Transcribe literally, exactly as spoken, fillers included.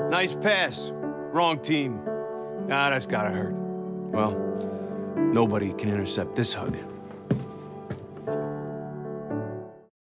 Nice pass. Wrong team. Ah, that's gotta hurt. Well, nobody can intercept this hug.